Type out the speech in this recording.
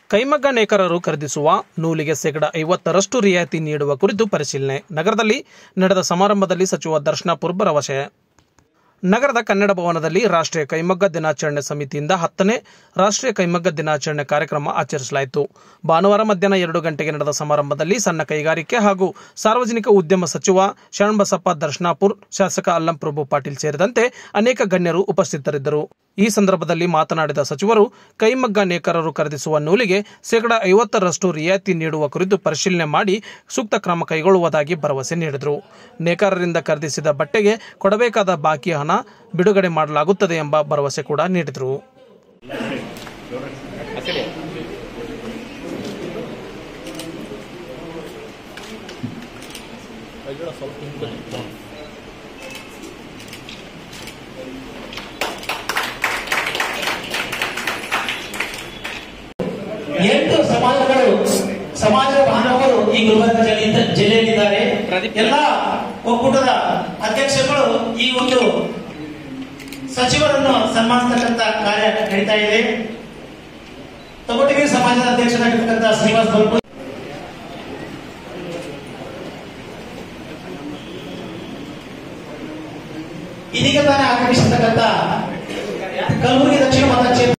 ಕೈಮಗ್ಗ ನೇಕಾರರು ಖರೀದಿಸುವ ನೂಲಿಗೆ ಶೇಕಡಾ 50ರಷ್ಟು ರಿಯಾಯಿತಿ ನೀಡುವ ಕುರಿತು ಪರಿಶೀಲನೆ. ನಗರದಲ್ಲಿ ನಡೆದ ಸಮಾರಂಭದಲ್ಲಿ ಸಚಿವ ದರ್ಶನಾಪುರ್ ಭರವಸೆ. ನಗರದ ಕನ್ನಡ ಭವನದಲ್ಲಿ ರಾಷ್ಟ್ರೀಯ ಕೈಮಗ್ಗ ದಿನಾಚರಣೆ ಸಮಿತಿಯಿಂದ 10ನೇ ರಾಷ್ಟ್ರೀಯ ಕೈಮಗ್ಗ ದಿನಾಚರಣೆ ಕಾರ್ಯಕ್ರಮ ಆಚರಿಸಲಾಯಿತು. ಭಾನುವಾರ ಮಧ್ಯಾಹ್ನ 2 ಗಂಟೆಗೆ ನಡೆದ ಸಮಾರಂಭದಲ್ಲಿ ಸಣ್ಣ ಕೈಗಾರಿಕೆ ಹಾಗೂ ಸಾರ್ವಜನಿಕ ಉದ್ಯಮ ಸಚಿವ ಶರಣಬಸಪ್ಪ ದರ್ಶನಾಪುರ್, ಶಾಸಕ ಅಲ್ಲಂ ಪ್ರಭು ಪಾಟೀಲ್ ಸೇರಿದಂತೆ ಅನೇಕ ಗಣ್ಯರು ಉಪಸ್ಥಿತರಿದ್ದರು. ಈ ಸಂದರ್ಭದಲ್ಲಿ ಮಾತನಾಡಿದ ಸಚಿವರು, ಕೈಮಗ್ಗ ನೇಕಾರರು ಖರೀದಿಸುವ ನೂಲಿಗೆ ಶೇಕಡಾ 50ರಷ್ಟು ರಿಯಾಯಿತಿ ನೀಡುವ ಕುರಿತು ಪರಿಶೀಲನೆ ಮಾಡಿ ಸೂಕ್ತ ಕ್ರಮ ಕೈಗೊಳ್ಳುವುದಾಗಿ ಭರವಸೆ ನೀಡಿದರು. ನೇಕಾರರಿಂದ ಖರೀದಿಸಿದ ಬಟ್ಟೆಗೆ ಕೊಡಬೇಕಾದ ಬಾಕಿ ಹಣ ಬಿಡುಗಡೆ ಮಾಡಲಾಗುತ್ತದೆ ಎಂಬ ಭರವಸೆ ಕೂಡ ನೀಡಿದರು. ಎಂಟು ಸಮಾಜ ಬಾಂಧವರು ಈ ಗುಲ್ಬರ್ಗ ಜಿಲ್ಲೆಯಲ್ಲಿದ್ದಾರೆ. ಎಲ್ಲ ಒಕ್ಕೂಟದ ಅಧ್ಯಕ್ಷರುಗಳು ಈ ಒಂದು ಸಚಿವರನ್ನು ಸನ್ಮಾನಿಸತಕ್ಕಂತ ಕಾರ್ಯ ನಡೀತಾ ಇದೆ. ತೊಗಟಗಿ ಸಮಾಜದ ಅಧ್ಯಕ್ಷರಾಗಿರ್ತಕ್ಕಂಥ ಶ್ರೀನಿವಾಸ್ ಬಲ್ಪು ಇದೀಗ ತಾನೇ ಆಗಮಿಸತಕ್ಕಂಥ ಕಲಬುರಗಿ ದಕ್ಷಿಣ ಮತ